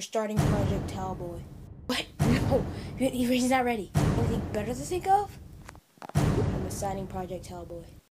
We're starting Project Talboy. What? No, he's not ready. Anything better to think of? I'm assigning Project Talboy.